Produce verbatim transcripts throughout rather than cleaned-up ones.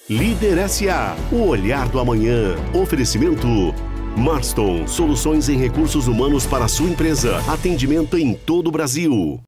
Líder S A, o olhar do amanhã. Oferecimento Marston, soluções em recursos humanos para a sua empresa. Atendimento em todo o Brasil.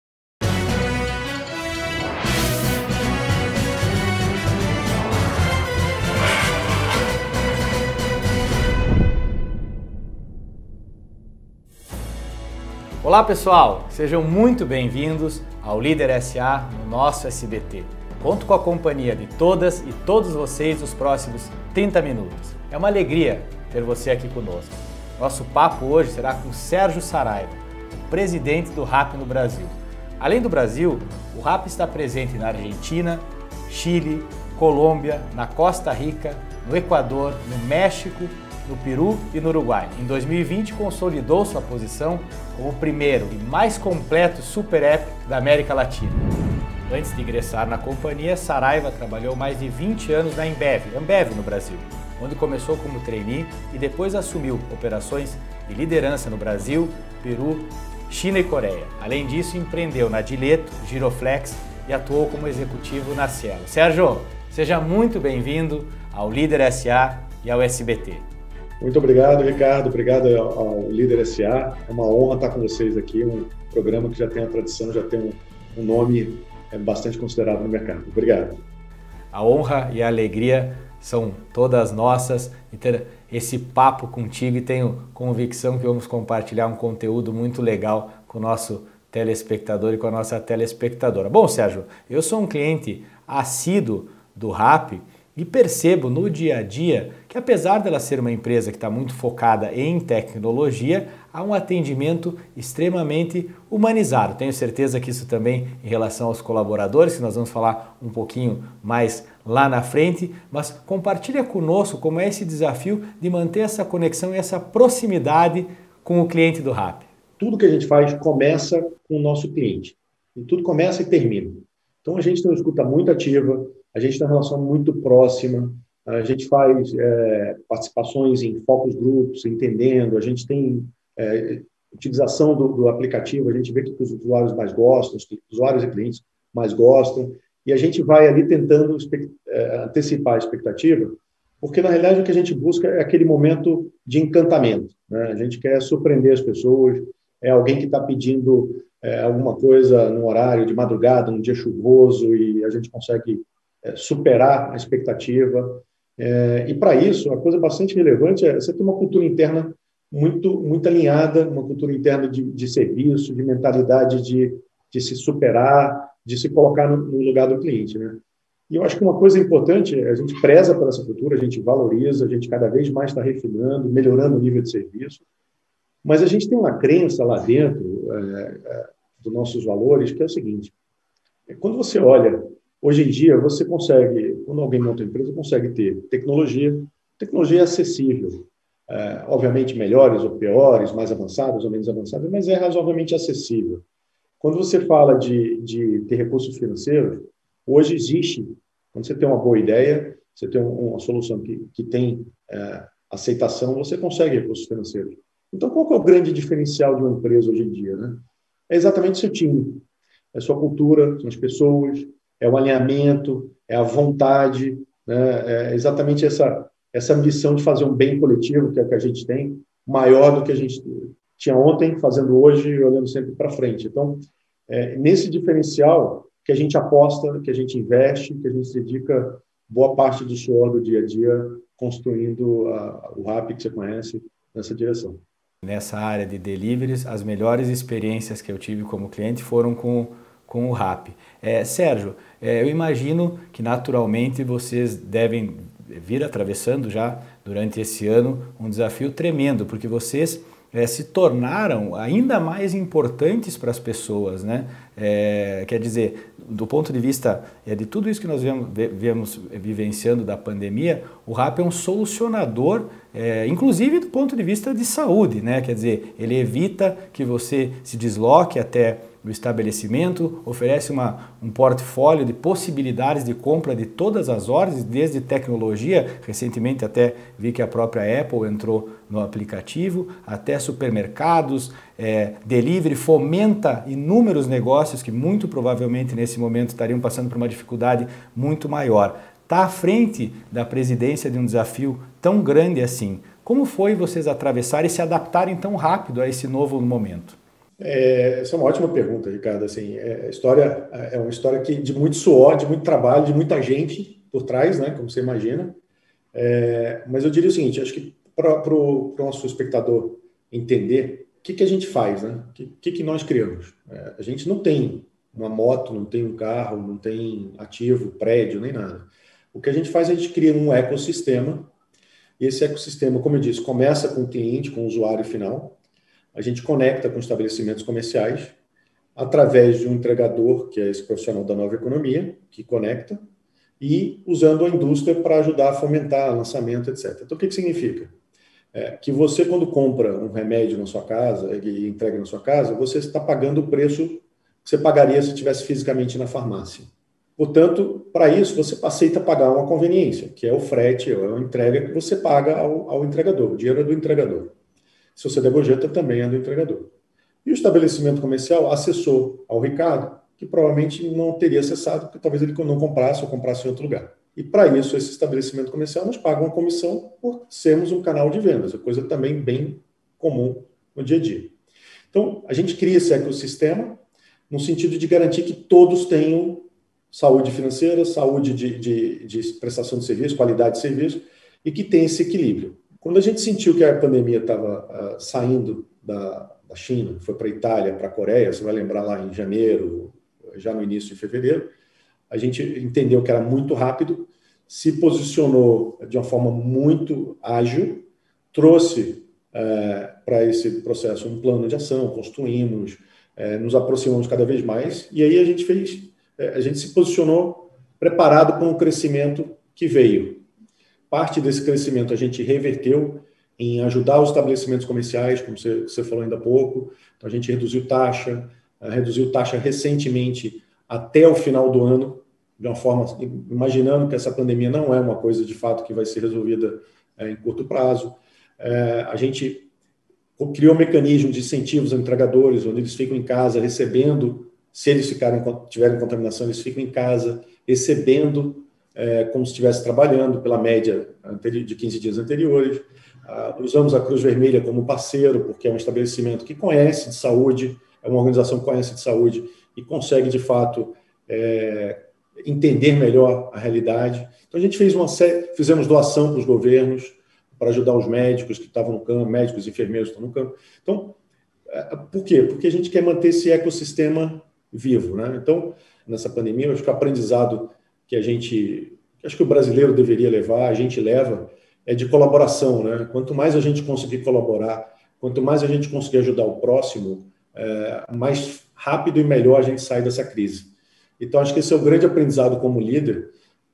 Olá pessoal, sejam muito bem-vindos ao Líder S A no nosso S B T. Conto com a companhia de todas e todos vocês nos próximos trinta minutos. É uma alegria ter você aqui conosco. Nosso papo hoje será com Sérgio Saraiva, presidente do RAP no Brasil. Além do Brasil, o RAP está presente na Argentina, Chile, Colômbia, na Costa Rica, no Equador, no México, no Peru e no Uruguai. Em dois mil e vinte, consolidou sua posição como o primeiro e mais completo super app da América Latina. Antes de ingressar na companhia, Saraiva trabalhou mais de vinte anos na Ambev, Ambev no Brasil, onde começou como trainee e depois assumiu operações de liderança no Brasil, Peru, China e Coreia. Além disso, empreendeu na Dileto, Giroflex e atuou como executivo na Cielo. Sérgio, seja muito bem-vindo ao Líder S A e ao S B T. Muito obrigado, Ricardo. Obrigado ao Líder S A. É uma honra estar com vocês aqui, um programa que já tem a tradição, já tem um, um nome é, bastante considerado no mercado. Obrigado. A honra e a alegria são todas nossas de ter esse papo contigo e tenho convicção que vamos compartilhar um conteúdo muito legal com o nosso telespectador e com a nossa telespectadora. Bom, Sérgio, eu sou um cliente assíduo do RAP e percebo no dia a dia que, apesar dela ser uma empresa que está muito focada em tecnologia, há um atendimento extremamente humanizado. Tenho certeza que isso também em relação aos colaboradores, que nós vamos falar um pouquinho mais lá na frente, mas compartilha conosco como é esse desafio de manter essa conexão e essa proximidade com o cliente do RAP. Tudo que a gente faz começa com o nosso cliente. E tudo começa e termina. Então a gente tem uma escuta muito ativa, a gente tem uma relação muito próxima, a gente faz é, participações em focus groups, entendendo, a gente tem é, utilização do, do aplicativo, a gente vê que os usuários mais gostam, os usuários e clientes mais gostam, e a gente vai ali tentando é, antecipar a expectativa, porque na realidade o que a gente busca é aquele momento de encantamento, né? A gente quer surpreender as pessoas, é alguém que está pedindo é, alguma coisa no horário de madrugada, num dia chuvoso, e a gente consegue É, superar a expectativa. É, e, para isso, a coisa bastante relevante é você ter uma cultura interna muito, muito alinhada, uma cultura interna de, de serviço, de mentalidade de, de se superar, de se colocar no, no lugar do cliente, né? E eu acho que uma coisa importante, a gente preza por essa cultura, a gente valoriza, a gente cada vez mais está refinando, melhorando o nível de serviço, mas a gente tem uma crença lá dentro é, é, dos nossos valores, que é o seguinte: quando você olha hoje em dia, você consegue, quando alguém monta uma empresa, consegue ter tecnologia, tecnologia acessível, é, obviamente melhores ou piores, mais avançadas ou menos avançadas, mas é razoavelmente acessível. Quando você fala de, de ter recursos financeiros, hoje existe, quando você tem uma boa ideia, você tem uma solução que, que tem é, aceitação, você consegue recursos financeiros. Então, qual que é o grande diferencial de uma empresa hoje em dia, né? É exatamente o seu time, é a sua cultura, são as pessoas, é o alinhamento, é a vontade, né? É exatamente essa, essa ambição de fazer um bem coletivo, que é o que a gente tem, maior do que a gente tinha ontem, fazendo hoje e olhando sempre para frente. Então, é nesse diferencial que a gente aposta, que a gente investe, que a gente dedica boa parte do suor do dia a dia construindo a, o RAP que você conhece nessa direção. Nessa área de deliveries, as melhores experiências que eu tive como cliente foram com com o RAP. É, Sérgio, é, eu imagino que naturalmente vocês devem vir atravessando já durante esse ano um desafio tremendo, porque vocês é, se tornaram ainda mais importantes para as pessoas, né? É, quer dizer, do ponto de vista é, de tudo isso que nós viemos, viemos vivenciando da pandemia, o RAP é um solucionador, é, inclusive do ponto de vista de saúde, né? Quer dizer, ele evita que você se desloque até o estabelecimento, oferece uma, um portfólio de possibilidades de compra de todas as ordens, desde tecnologia, recentemente até vi que a própria Apple entrou no aplicativo, até supermercados, é, delivery, fomenta inúmeros negócios que muito provavelmente nesse momento estariam passando por uma dificuldade muito maior. está à frente da presidência de um desafio tão grande assim. Como foi vocês atravessarem e se adaptarem tão rápido a esse novo momento? É, essa é uma ótima pergunta, Ricardo. Assim, é, a história é uma história que, de muito suor, de muito trabalho, de muita gente por trás, né, como você imagina. É, mas eu diria o seguinte, acho que para o nosso espectador entender o que, que a gente faz, né? O que, que, que nós criamos. É, a gente não tem uma moto, não tem um carro, não tem ativo, prédio, nem nada. O que a gente faz, a gente cria um ecossistema, e esse ecossistema, como eu disse, começa com o cliente, com o usuário final, a gente conecta com estabelecimentos comerciais, através de um entregador, que é esse profissional da nova economia, que conecta, e usando a indústria para ajudar a fomentar lançamento, etcétera. Então, o que, que significa? É que você, quando compra um remédio na sua casa e entrega na sua casa, você está pagando o preço que você pagaria se estivesse fisicamente na farmácia. Portanto, para isso, você aceita pagar uma conveniência, que é o frete, ou a entrega que você paga ao, ao entregador. O dinheiro é do entregador. Se você der gorjeta, também é do entregador. E o estabelecimento comercial acessou ao Ricardo, que provavelmente não teria acessado, porque talvez ele não comprasse ou comprasse em outro lugar. E para isso, esse estabelecimento comercial nos paga uma comissão por sermos um canal de vendas, coisa também bem comum no dia a dia. Então, a gente cria esse ecossistema no sentido de garantir que todos tenham saúde financeira, saúde de, de, de prestação de serviço, qualidade de serviço, e que tenha esse equilíbrio. Quando a gente sentiu que a pandemia estava uh, saindo da, da China, foi para a Itália, para a Coreia, você vai lembrar lá em janeiro, já no início de fevereiro, a gente entendeu que era muito rápido, se posicionou de uma forma muito ágil, trouxe uh, para esse processo um plano de ação, construímos, uh, nos aproximamos cada vez mais, e aí a gente fez, uh, a gente se posicionou preparado para um crescimento que veio. Parte desse crescimento a gente reverteu em ajudar os estabelecimentos comerciais, como você, você falou ainda há pouco. Então, a gente reduziu taxa, reduziu taxa recentemente até o final do ano, de uma forma, imaginando que essa pandemia não é uma coisa, de fato, que vai ser resolvida é, em curto prazo. É, a gente criou um mecanismo de incentivos a entregadores, onde eles ficam em casa recebendo, se eles ficarem, tiverem contaminação, eles ficam em casa recebendo, É, como se estivesse trabalhando pela média de quinze dias anteriores. Uh, usamos a Cruz Vermelha como parceiro, porque é um estabelecimento que conhece de saúde, é uma organização que conhece de saúde e consegue, de fato, é, entender melhor a realidade. Então, a gente fez uma série, fizemos doação para os governos, para ajudar os médicos que estavam no campo, médicos e enfermeiros que estão no campo. Então, é, por quê? Porque a gente quer manter esse ecossistema vivo, né? Então, nessa pandemia, eu acho que o aprendizado que a gente, que acho que o brasileiro deveria levar, a gente leva, é de colaboração, né? Quanto mais a gente conseguir colaborar, quanto mais a gente conseguir ajudar o próximo, é, mais rápido e melhor a gente sai dessa crise. Então, acho que esse é o grande aprendizado como líder,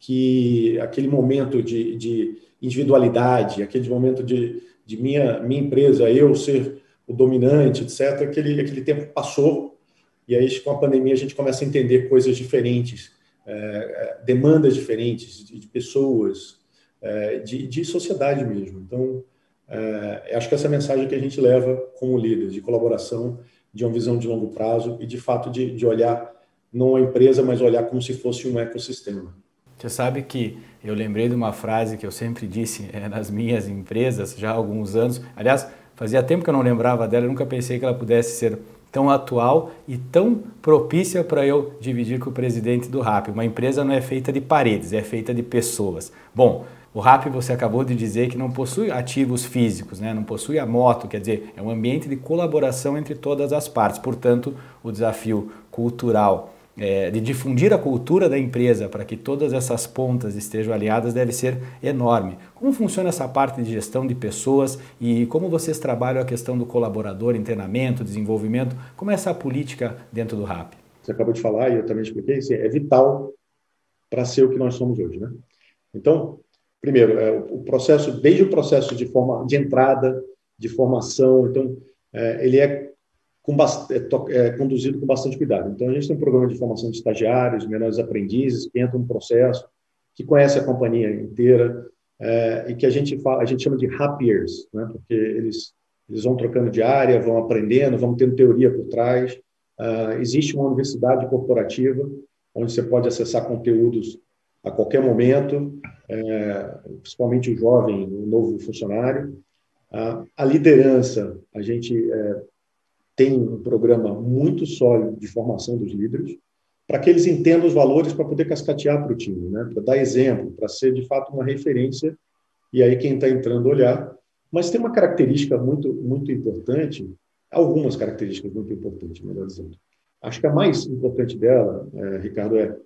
que aquele momento de, de individualidade, aquele momento de, de minha, minha empresa, eu ser o dominante, etcétera, aquele, aquele tempo passou, e aí com a pandemia a gente começa a entender coisas diferentes, É, demandas diferentes de, de pessoas, é, de, de sociedade mesmo. Então, é, acho que essa é a mensagem que a gente leva como líder, de colaboração, de uma visão de longo prazo e, de fato, de, de olhar não a empresa, mas olhar como se fosse um ecossistema. Você sabe que eu lembrei de uma frase que eu sempre disse é, nas minhas empresas, já há alguns anos. Aliás, fazia tempo que eu não lembrava dela, eu nunca pensei que ela pudesse ser tão atual e tão propícia para eu dividir com o presidente do Rappi. Uma empresa não é feita de paredes, é feita de pessoas. Bom, o Rappi, você acabou de dizer que não possui ativos físicos, né? Não possui a moto, quer dizer, é um ambiente de colaboração entre todas as partes. Portanto, o desafio cultural é, de difundir a cultura da empresa para que todas essas pontas estejam aliadas deve ser enorme. Como funciona essa parte de gestão de pessoas e como vocês trabalham a questão do colaborador em treinamento, desenvolvimento? Como é essa política dentro do Rappi? Você acabou de falar e eu também expliquei, é vital para ser o que nós somos hoje, né? Então, primeiro, é, o processo, desde o processo de, forma, de entrada, de formação, então, é, ele é Com bast... é conduzido com bastante cuidado. Então, a gente tem um programa de formação de estagiários, menores aprendizes, que entram no processo, que conhecem a companhia inteira, é, e que a gente, fala, a gente chama de Rappiers, né? Porque eles, eles vão trocando de área, vão aprendendo, vão tendo teoria por trás. Uh, existe uma universidade corporativa, onde você pode acessar conteúdos a qualquer momento, é, principalmente o jovem, o novo funcionário. A, a liderança, a gente é, tem um programa muito sólido de formação dos líderes, para que eles entendam os valores para poder cascatear para o time, né? Para dar exemplo, para ser, de fato, uma referência, e aí quem está entrando olhar. Mas tem uma característica muito, muito importante, algumas características muito importantes, melhor dizendo. Acho que a mais importante dela, é, Ricardo, é,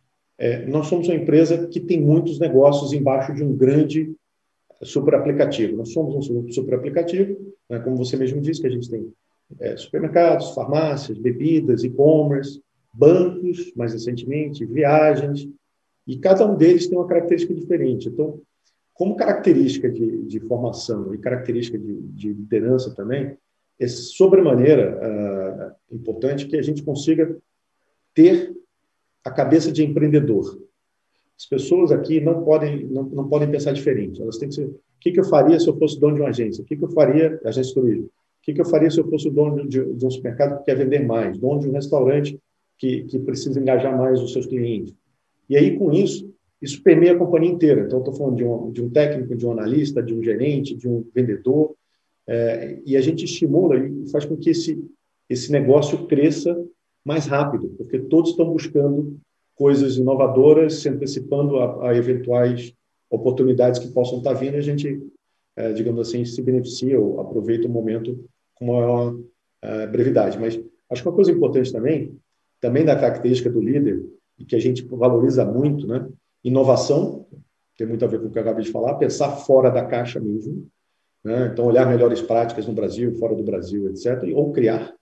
é nós somos uma empresa que tem muitos negócios embaixo de um grande superaplicativo. Nós somos um superaplicativo, né, como você mesmo disse, que a gente tem é, supermercados, farmácias, bebidas, e-commerce, bancos, mais recentemente, viagens, e cada um deles tem uma característica diferente. Então, como característica de, de formação e característica de, de liderança também, é sobremaneira uh, importante que a gente consiga ter a cabeça de empreendedor. As pessoas aqui não podem, não, não podem pensar diferente. Elas têm que ser, o que, que eu faria se eu fosse dono de uma agência? O que, que eu faria, agência de turismo? O que, que eu faria se eu fosse dono de, de um supermercado que quer vender mais? Dono de um restaurante que, que precisa engajar mais os seus clientes? E aí, com isso, isso permeia a companhia inteira. Então, estou falando de um, de um técnico, de um analista, de um gerente, de um vendedor, é, e a gente estimula e faz com que esse, esse negócio cresça mais rápido, porque todos estão buscando coisas inovadoras, se antecipando a, a eventuais oportunidades que possam estar vindo, e a gente, é, digamos assim, se beneficia ou aproveita o momento com maior é, brevidade. Mas acho que uma coisa importante também, também da característica do líder, e que a gente valoriza muito, né? Inovação, tem muito a ver com o que eu acabei de falar, pensar fora da caixa mesmo, né? Então, olhar melhores práticas no Brasil, fora do Brasil, etcétera, ou criar.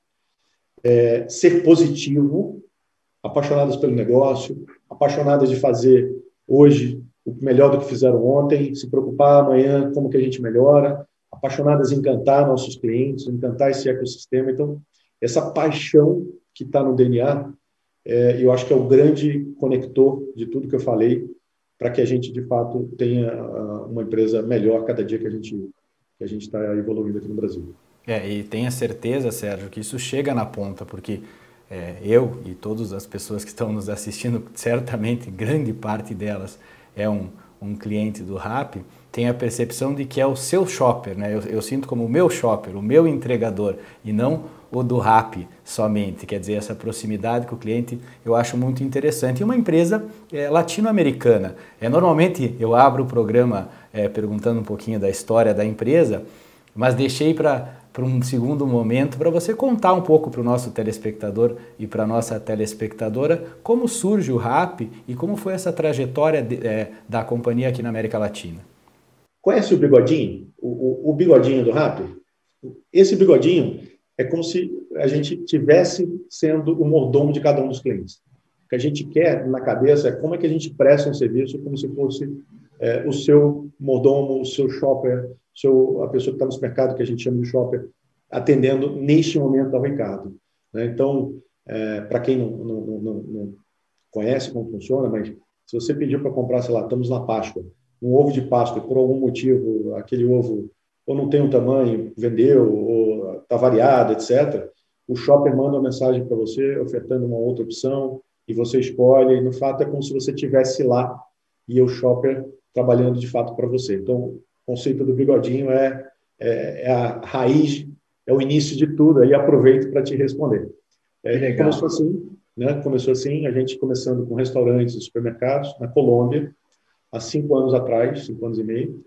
É, ser positivo, apaixonadas pelo negócio, apaixonadas de fazer hoje o melhor do que fizeram ontem, se preocupar amanhã como que a gente melhora, apaixonadas em encantar nossos clientes, encantar esse ecossistema. Então, essa paixão que está no D N A, é, eu acho que é o grande conector de tudo que eu falei, para que a gente, de fato, tenha uma empresa melhor cada dia que a gente que a gente está evoluindo aqui no Brasil. É, e tenha certeza, Sérgio, que isso chega na ponta, porque é, eu e todas as pessoas que estão nos assistindo, certamente grande parte delas é um, um cliente do Rappi, tem a percepção de que é o seu shopper, né? Eu, eu sinto como o meu shopper, o meu entregador, e não o do Rappi somente. Quer dizer, essa proximidade com o cliente eu acho muito interessante. E uma empresa é, latino-americana. É, normalmente eu abro o programa é, perguntando um pouquinho da história da empresa, mas deixei para para um segundo momento, para você contar um pouco para o nosso telespectador e para a nossa telespectadora como surge o Rappi e como foi essa trajetória de, é, da companhia aqui na América Latina. Conhece o bigodinho? O, o, o bigodinho do Rappi? Esse bigodinho é como se a gente tivesse sendo o mordomo de cada um dos clientes. O que a gente quer na cabeça é como é que a gente presta um serviço como se fosse é, o seu mordomo, o seu shopper, seu, a pessoa que está no supermercado, que a gente chama de shopper, atendendo neste momento ao Ricardo. Né? Então, é, para quem não, não, não, não conhece como funciona, mas se você pediu para comprar, sei lá, estamos na Páscoa, um ovo de Páscoa, por algum motivo, aquele ovo ou não tem um tamanho, vendeu, ou está variado, etcétera, o shopper manda uma mensagem para você, ofertando uma outra opção, e você escolhe, e no fato é como se você estivesse lá, e o shopper trabalhando de fato para você. Então, o conceito do bigodinho é, é, é a raiz, é o início de tudo, aí aproveito para te responder. É, começou assim, né? Começou assim, a gente começando com restaurantes e supermercados na Colômbia, há cinco anos atrás, cinco anos e meio,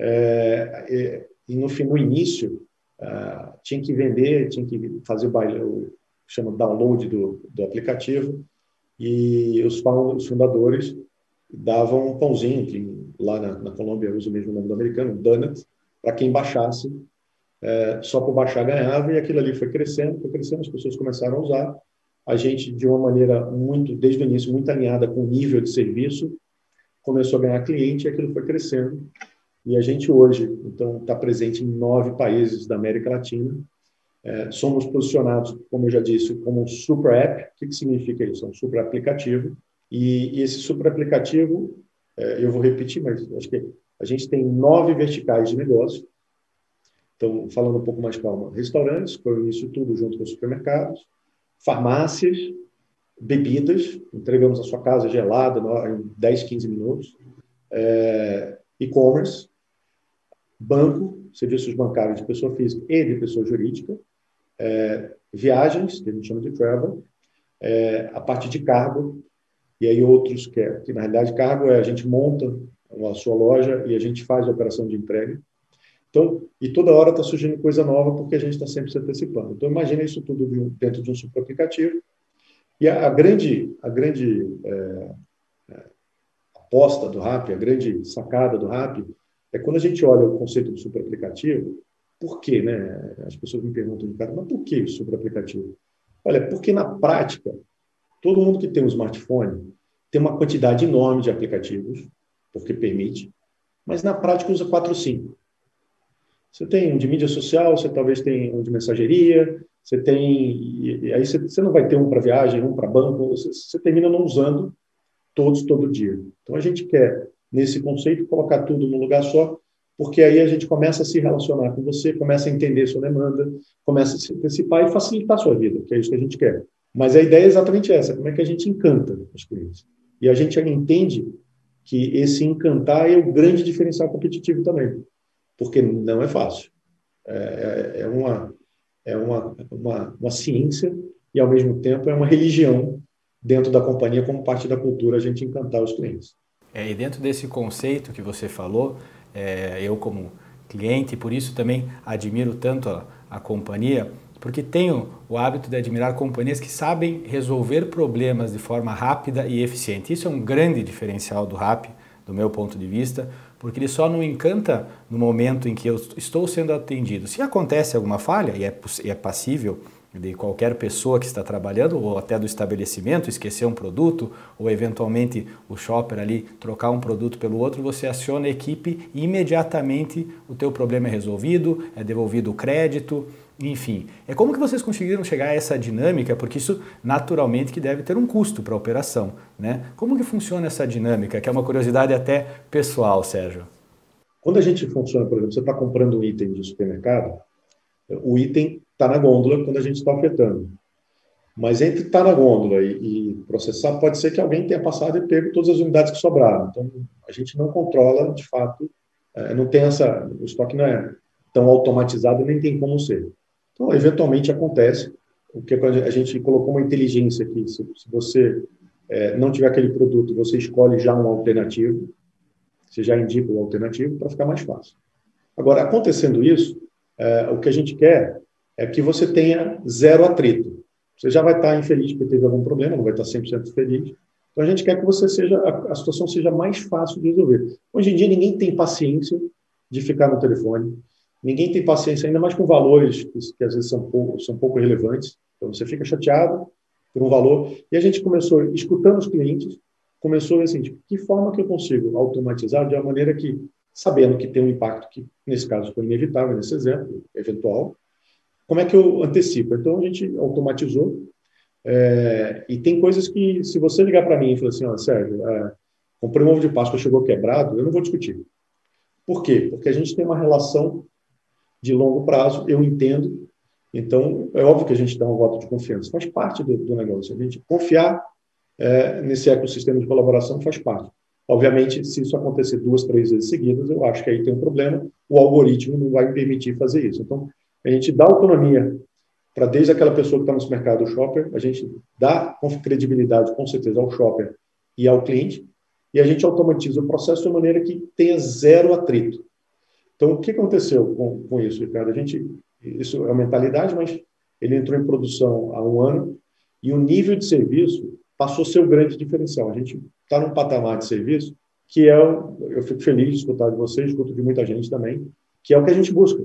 é, é, e no, no início uh, tinha que vender, tinha que fazer o, o chama download do, do aplicativo, e os, os fundadores davam um pãozinho, que lá na, na Colômbia usa o mesmo nome do americano, um donut, para quem baixasse, é, só por baixar ganhava, e aquilo ali foi crescendo, foi crescendo, as pessoas começaram a usar, a gente, de uma maneira muito, desde o início, muito alinhada com o nível de serviço, começou a ganhar cliente, e aquilo foi crescendo, e a gente hoje, então, está presente em nove países da América Latina. É, somos posicionados, como eu já disse, como um super app. O que, que significa isso? É um super aplicativo. E, e esse super aplicativo, é, eu vou repetir, mas acho que a gente tem nove verticais de negócio. Então, falando um pouco mais calma, restaurantes, foi o início tudo junto com os supermercados, farmácias, bebidas, entregamos a sua casa gelada em dez, quinze minutos, é, e-commerce, banco, serviços bancários de pessoa física e de pessoa jurídica, é, viagens, que a gente chama de travel, é, a parte de cargo, e aí outros que, é, que na realidade cargo é a gente monta a sua loja e a gente faz a operação de entrega. Então, e toda hora está surgindo coisa nova porque a gente está sempre se antecipando. Então, imagina isso tudo de um, dentro de um super aplicativo. E a, a grande, a grande é, é, aposta do Rappi, a grande sacada do Rappi, é quando a gente olha o conceito do super aplicativo, por quê, né? As pessoas me perguntam, cara, mas por que o super aplicativo? Olha, porque na prática, todo mundo que tem um smartphone tem uma quantidade enorme de aplicativos, porque permite, mas na prática usa quatro ou cinco. Você tem um de mídia social, você talvez tem um de mensageria, você tem... E aí você, você não vai ter um para viagem, um para banco, você, você termina não usando todos todo dia. Então, a gente quer, nesse conceito, colocar tudo num lugar só, porque aí a gente começa a se relacionar com você, começa a entender sua demanda, começa a se antecipar e facilitar a sua vida, que é isso que a gente quer. Mas a ideia é exatamente essa, como é que a gente encanta os clientes. E a gente entende que esse encantar é o grande diferencial competitivo também, porque não é fácil. É, é, uma, é uma, uma, uma ciência e, ao mesmo tempo, é uma religião dentro da companhia, como parte da cultura, a gente encantar os clientes. É, e dentro desse conceito que você falou, é, eu como cliente, por isso também admiro tanto a, a companhia, porque tenho o hábito de admirar companhias que sabem resolver problemas de forma rápida e eficiente. Isso é um grande diferencial do Rappi, do meu ponto de vista, porque ele só não encanta no momento em que eu estou sendo atendido. Se acontece alguma falha, e é, é passível de qualquer pessoa que está trabalhando, ou até do estabelecimento, esquecer um produto, ou eventualmente o shopper ali trocar um produto pelo outro, você aciona a equipe e imediatamente o teu problema é resolvido, é devolvido o crédito, enfim. É como que vocês conseguiram chegar a essa dinâmica, porque isso naturalmente que deve ter um custo para a operação, né? Como que funciona essa dinâmica, que é uma curiosidade até pessoal, Sérgio? Quando a gente funciona, por exemplo, você está comprando um item de supermercado, o item está na gôndola quando a gente está ofertando. Mas entre estar na gôndola e, e processar, pode ser que alguém tenha passado e pego todas as unidades que sobraram. Então, a gente não controla, de fato, é, não tem essa... O estoque não é tão automatizado, nem tem como ser. Então, eventualmente acontece, porque a gente colocou uma inteligência aqui. Se, se você é, não tiver aquele produto, você escolhe já um alternativo, você já indica o alternativo para ficar mais fácil. Agora, acontecendo isso, é, o que a gente quer é que você tenha zero atrito. Você já vai estar infeliz porque teve algum problema, não vai estar cem por cento feliz. Então, a gente quer que você seja, a, a situação seja mais fácil de resolver. Hoje em dia, ninguém tem paciência de ficar no telefone. Ninguém tem paciência, ainda mais com valores que, que às vezes são pouco, são pouco relevantes. Então, você fica chateado por um valor. E a gente começou, escutando os clientes, começou assim, de que forma que eu consigo automatizar de uma maneira que, sabendo que tem um impacto que, nesse caso, foi inevitável, nesse exemplo, eventual, como é que eu antecipo? Então, a gente automatizou. É, e tem coisas que, se você ligar para mim e falar assim, ó, Sérgio, é, comprei um ovo de Páscoa, chegou quebrado, eu não vou discutir. Por quê? Porque a gente tem uma relação de longo prazo, eu entendo. Então, é óbvio que a gente dá um voto de confiança. Faz parte do, do negócio. A gente confiar é, nesse ecossistema de colaboração faz parte. Obviamente, se isso acontecer duas, três vezes seguidas, eu acho que aí tem um problema. O algoritmo não vai me permitir fazer isso. Então, a gente dá autonomia para, desde aquela pessoa que está no mercado, o shopper, a gente dá credibilidade, com certeza, ao shopper e ao cliente, e a gente automatiza o processo de maneira que tenha zero atrito. Então, o que aconteceu com, com isso, Ricardo? A gente, isso é uma mentalidade, mas ele entrou em produção há um ano e o nível de serviço passou a ser o grande diferencial. A gente está num patamar de serviço que é, eu fico feliz de escutar de vocês, escuto de muita gente também, que é o que a gente busca.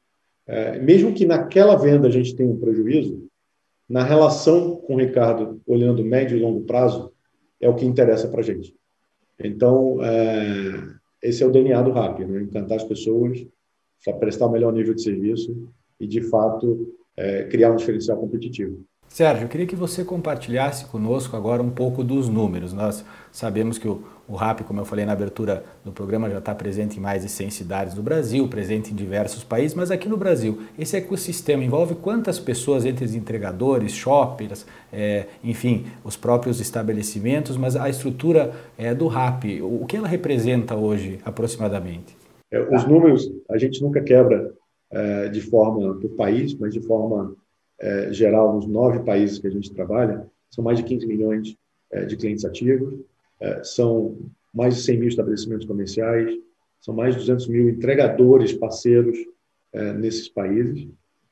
É, mesmo que naquela venda a gente tenha um prejuízo, na relação com o Ricardo, olhando médio e longo prazo, é o que interessa para a gente. Então, é, esse é o D N A do Rappi, né? Encantar as pessoas, prestar o melhor nível de serviço e, de fato, é, criar um diferencial competitivo. Sérgio, eu queria que você compartilhasse conosco agora um pouco dos números. Nós sabemos que o, o Rappi, como eu falei na abertura do programa, já está presente em mais de cem cidades do Brasil, presente em diversos países, mas aqui no Brasil, esse ecossistema envolve quantas pessoas entre os entregadores, shoppers, é, enfim, os próprios estabelecimentos, mas a estrutura é, do Rappi, o que ela representa hoje aproximadamente? É, os números, a gente nunca quebra é, de forma por país, mas de forma é, geral, nos nove países que a gente trabalha, são mais de quinze milhões é, de clientes ativos, é, são mais de cem mil estabelecimentos comerciais, são mais de duzentos mil entregadores, parceiros é, nesses países.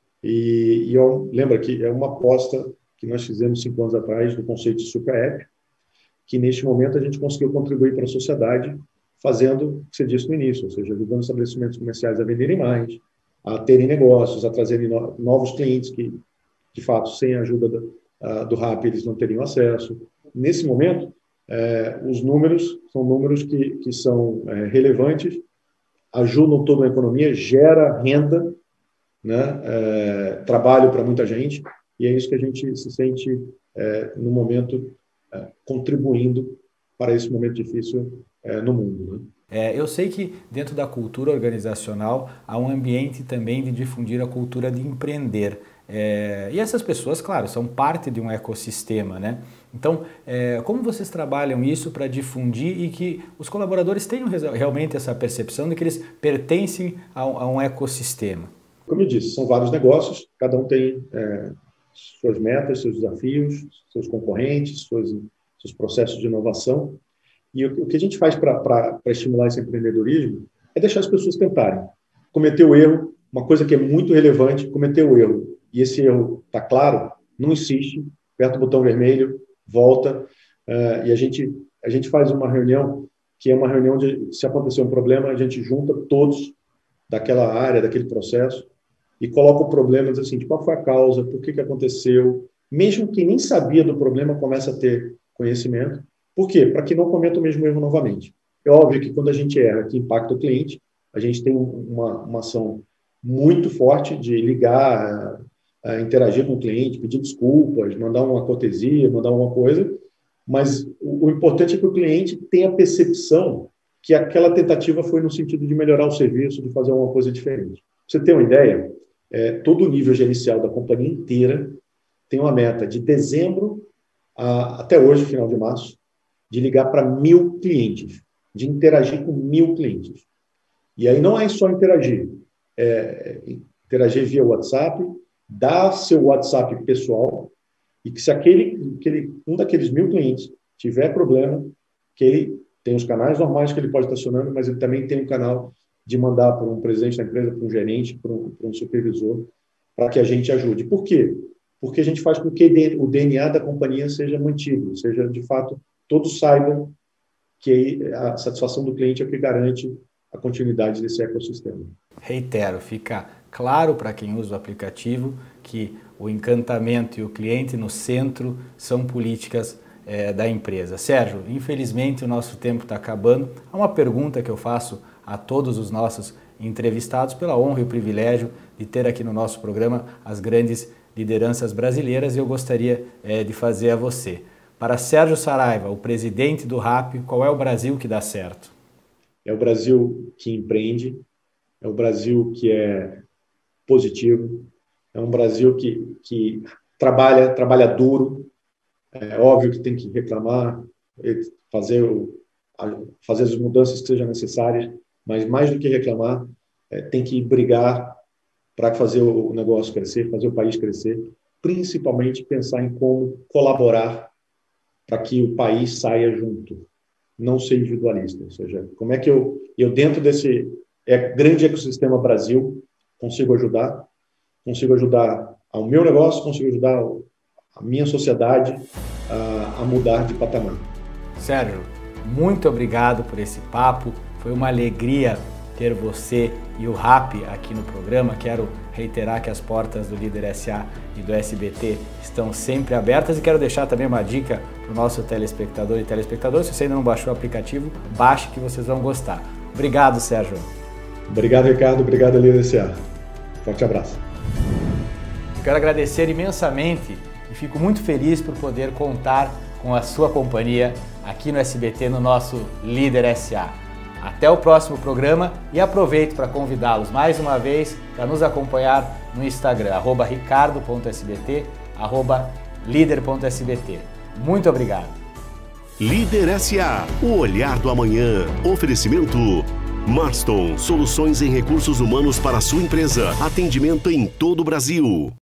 E, e eu lembro que é uma aposta que nós fizemos cinco anos atrás do conceito de Super App, que neste momento a gente conseguiu contribuir para a sociedade fazendo o que você disse no início, ou seja, ajudando estabelecimentos comerciais a venderem mais, a terem negócios, a trazerem no, novos clientes que, de fato, sem a ajuda do, uh, do Rappi, eles não teriam acesso. Nesse momento, eh, os números são números que, que são eh, relevantes, ajudam toda a economia, gera renda, né, eh, trabalho para muita gente, e é isso que a gente se sente, eh, no momento, eh, contribuindo para esse momento difícil eh, no mundo, né? É, eu sei que dentro da cultura organizacional há um ambiente também de difundir a cultura de empreender. É, e essas pessoas, claro, são parte de um ecossistema, né? Então, é, como vocês trabalham isso para difundir e que os colaboradores tenham realmente essa percepção de que eles pertencem a um, a um ecossistema? Como eu disse, são vários negócios, cada um tem é, suas metas, seus desafios, seus concorrentes, seus, seus processos de inovação. E o, o que a gente faz para estimular esse empreendedorismo é deixar as pessoas tentarem. Cometer o erro, uma coisa que é muito relevante, cometer o erro, e esse erro está claro, não insiste, aperta o botão vermelho, volta, uh, e a gente, a gente faz uma reunião, que é uma reunião de, se acontecer um problema, a gente junta todos daquela área, daquele processo, e coloca o problema, diz assim, qual foi a causa, por que, que aconteceu, mesmo que nem sabia do problema, começa a ter conhecimento. Por quê? Para que não cometa o mesmo erro novamente. É óbvio que quando a gente erra, que impacta o cliente, a gente tem uma, uma ação muito forte de ligar, a interagir com o cliente, pedir desculpas, mandar uma cortesia, mandar uma coisa, mas o, o importante é que o cliente tenha a percepção que aquela tentativa foi no sentido de melhorar o serviço, de fazer uma coisa diferente. Pra você ter uma ideia, é, todo o nível gerencial da companhia inteira tem uma meta de dezembro a, até hoje, final de março, de ligar para mil clientes, de interagir com mil clientes. E aí não é só interagir, é interagir via WhatsApp, dar seu WhatsApp pessoal, e que se aquele, aquele, um daqueles mil clientes tiver problema, que ele tem os canais normais que ele pode estar acionando, mas ele também tem um canal de mandar para um presidente da empresa, para um gerente, para um, para um supervisor, para que a gente ajude. Por quê? Porque a gente faz com que o D N A da companhia seja mantido, seja, de fato, todos saibam que a satisfação do cliente é o que garante a continuidade desse ecossistema. Reitero, fica claro para quem usa o aplicativo que o encantamento e o cliente no centro são políticas é, da empresa. Sérgio, infelizmente o nosso tempo está acabando. Há uma pergunta que eu faço a todos os nossos entrevistados pela honra e o privilégio de ter aqui no nosso programa as grandes lideranças brasileiras, e eu gostaria é, de fazer a você. Para Sérgio Saraiva, o presidente do Rappi, qual é o Brasil que dá certo? É o Brasil que empreende, é o Brasil que é positivo, é um Brasil que, que trabalha, trabalha duro. É óbvio que tem que reclamar, fazer, o, fazer as mudanças que sejam necessárias, mas mais do que reclamar, é, tem que brigar para fazer o negócio crescer, fazer o país crescer, principalmente pensar em como colaborar para que o país saia junto, não ser individualista. Ou seja, como é que eu, eu dentro desse é, grande ecossistema Brasil, consigo ajudar, consigo ajudar ao meu negócio, consigo ajudar a minha sociedade a, a mudar de patamar. Sérgio, muito obrigado por esse papo, foi uma alegria ter você e o Rappi aqui no programa. Quero reiterar que as portas do Líder S A e do S B T estão sempre abertas, e quero deixar também uma dica para o nosso telespectador e telespectadora. Se você ainda não baixou o aplicativo, baixe que vocês vão gostar. Obrigado, Sérgio. Obrigado, Ricardo. Obrigado, Líder S A. Forte abraço. Quero agradecer imensamente e fico muito feliz por poder contar com a sua companhia aqui no S B T, no nosso Líder S A. Até o próximo programa e aproveito para convidá-los mais uma vez para nos acompanhar no Instagram, arroba ricardo ponto s b t, arroba líder ponto s b t. Muito obrigado. Líder S A, o olhar do amanhã. Oferecimento Marston, soluções em recursos humanos para a sua empresa. Atendimento em todo o Brasil.